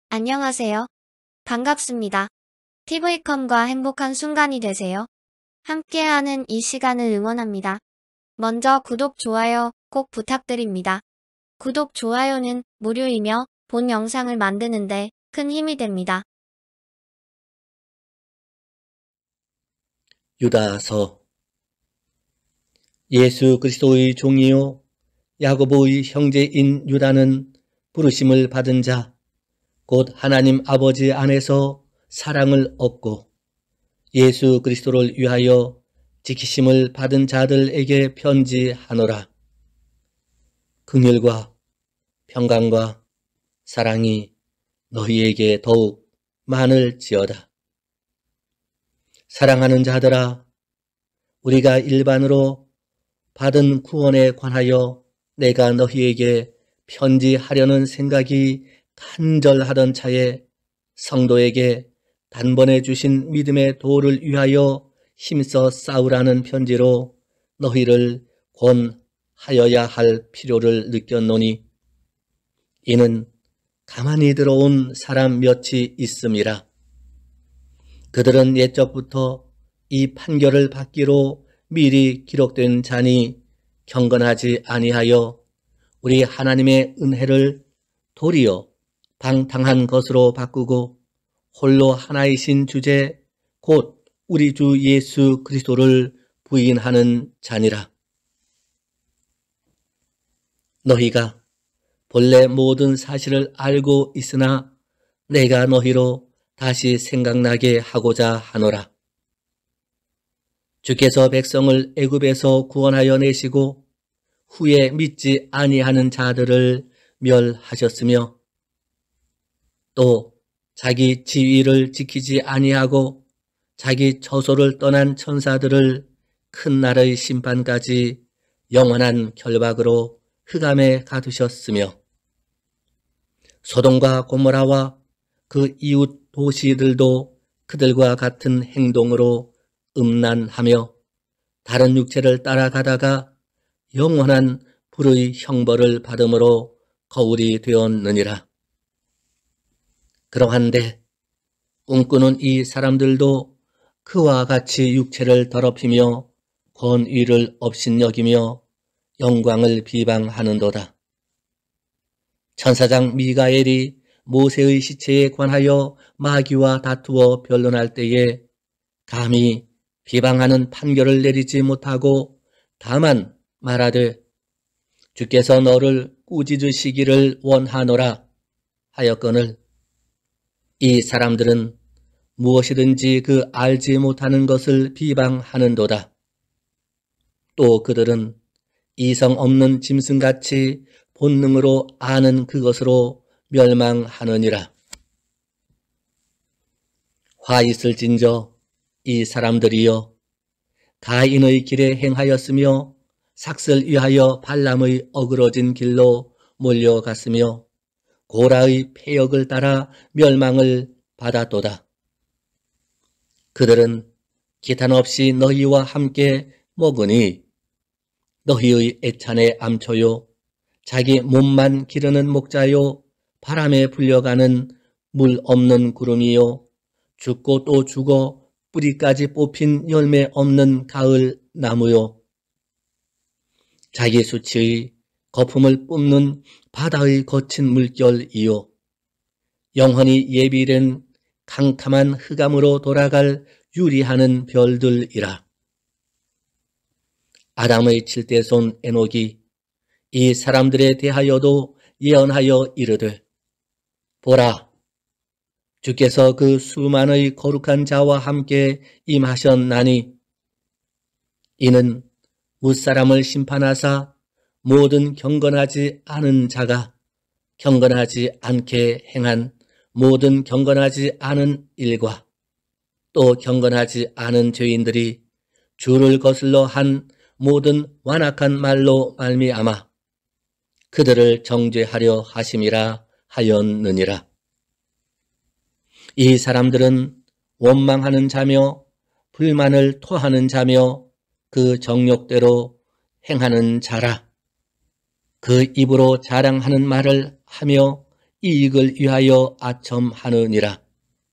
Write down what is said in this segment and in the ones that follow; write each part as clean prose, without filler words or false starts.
안녕하세요. 반갑습니다. TV컴과 행복한 순간이 되세요. 함께하는 이 시간을 응원합니다. 먼저 구독, 좋아요 꼭 부탁드립니다. 구독, 좋아요는 무료이며 본 영상을 만드는데 큰 힘이 됩니다. 유다서 예수 그리스도의 종이요 야고보의 형제인 유다는 부르심을 받은 자 곧 하나님 아버지 안에서 사랑을 얻고 예수 그리스도를 위하여 지키심을 받은 자들에게 편지하노라. 긍휼과 평강과 사랑이 너희에게 더욱 많을지어다. 사랑하는 자들아, 우리가 일반으로 받은 구원에 관하여 내가 너희에게 편지하려는 생각이 간절하던 차에 성도에게 단번에 주신 믿음의 도를 위하여 힘써 싸우라는 편지로 너희를 권하여야 할 필요를 느꼈노니 이는 가만히 들어온 사람 몇이 있음이라. 그들은 옛적부터 이 판결을 받기로 미리 기록된 자니 경건하지 아니하여 우리 하나님의 은혜를 도리어 방탕한 것으로 바꾸고 홀로 하나이신 주제 곧 우리 주 예수 그리스도를 부인하는 자니라. 너희가 본래 모든 사실을 알고 있으나 내가 너희로 다시 생각나게 하고자 하노라. 주께서 백성을 애굽에서 구원하여 내시고 후에 믿지 아니하는 자들을 멸하셨으며 또 자기 지위를 지키지 아니하고 자기 처소를 떠난 천사들을 큰 날의 심판까지 영원한 결박으로 흑암에 가두셨으며 소돔과 고모라와 그 이웃 도시들도 그들과 같은 행동으로 음란하며 다른 육체를 따라가다가 영원한 불의 형벌을 받음으로 거울이 되었느니라. 그러한데 꿈꾸는 이 사람들도 그와 같이 육체를 더럽히며 권위를 업신여기며 영광을 비방하는도다. 천사장 미가엘이 모세의 시체에 관하여 마귀와 다투어 변론할 때에 감히 비방하는 판결을 내리지 못하고 다만 말하되 주께서 너를 꾸짖으시기를 원하노라 하였거늘 이 사람들은 무엇이든지 그 알지 못하는 것을 비방하는도다. 또 그들은 이성 없는 짐승같이 본능으로 아는 그것으로 멸망하느니라. 화 있을진저 이 사람들이여 가인의 길에 행하였으며 삭슬 위하여 발람의 어그러진 길로 몰려갔으며 고라의 패역을 따라 멸망을 받았도다. 그들은 기탄 없이 너희와 함께 먹으니 너희의 애찬의 암초요 자기 몸만 기르는 목자요 바람에 불려가는 물 없는 구름이요 죽고 또 죽어 뿌리까지 뽑힌 열매 없는 가을 나무요 자기 수치의 거품을 뿜는 바다의 거친 물결이요 영원히 예비된 캄캄한 흑암으로 돌아갈 유리하는 별들이라. 아담의 7대손 에녹이 이 사람들에 대하여도 예언하여 이르되 보라 주께서 그 수만의 거룩한 자와 함께 임하셨나니 이는 무사람을 심판하사 모든 경건하지 않은 자가 경건하지 않게 행한 모든 경건하지 않은 일과 또 경건하지 않은 죄인들이 주를 거슬러 한 모든 완악한 말로 말미암아 그들을 정죄하려 하심이라 하였느니라. 이 사람들은 원망하는 자며 불만을 토하는 자며 그 정욕대로 행하는 자라. 그 입으로 자랑하는 말을 하며 이익을 위하여 아첨하느니라.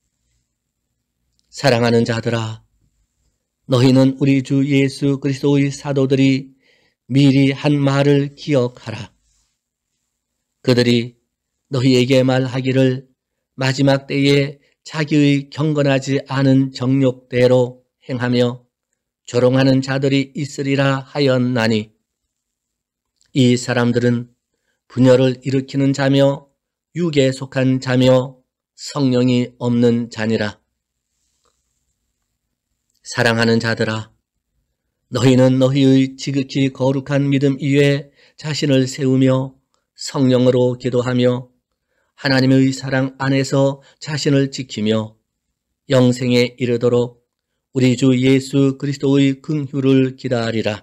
사랑하는 자들아, 너희는 우리 주 예수 그리스도의 사도들이 미리 한 말을 기억하라. 그들이 너희에게 말하기를 마지막 때에 자기의 경건하지 않은 정욕대로 행하며 조롱하는 자들이 있으리라 하였나니, 이 사람들은 분열을 일으키는 자며 육에 속한 자며 성령이 없는 자니라. 사랑하는 자들아, 너희는 너희의 지극히 거룩한 믿음 위에 자신을 세우며 성령으로 기도하며 하나님의 사랑 안에서 자신을 지키며 영생에 이르도록 우리 주 예수 그리스도의 긍휼을 기다리라.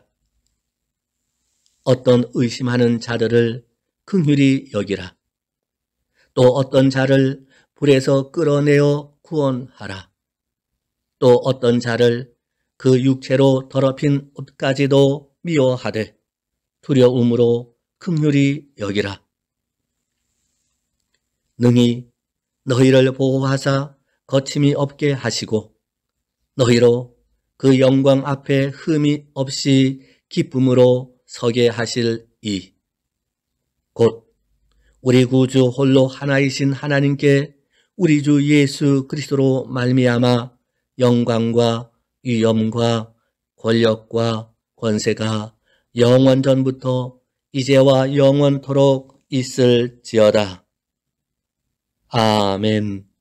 어떤 의심하는 자들을 긍휼히 여기라. 또 어떤 자를 불에서 끌어내어 구원하라. 또 어떤 자를 그 육체로 더럽힌 옷까지도 미워하되 두려움으로 긍휼히 여기라. 능히 너희를 보호하사 거침이 없게 하시고 너희로 그 영광 앞에 흠이 없이 기쁨으로 서게 하실 이 곧 우리 구주 홀로 하나이신 하나님께 우리 주 예수 그리스도로 말미암아 영광과 위엄과 권력과 권세가 영원 전부터 이제와 영원토록 있을지어다. 아멘.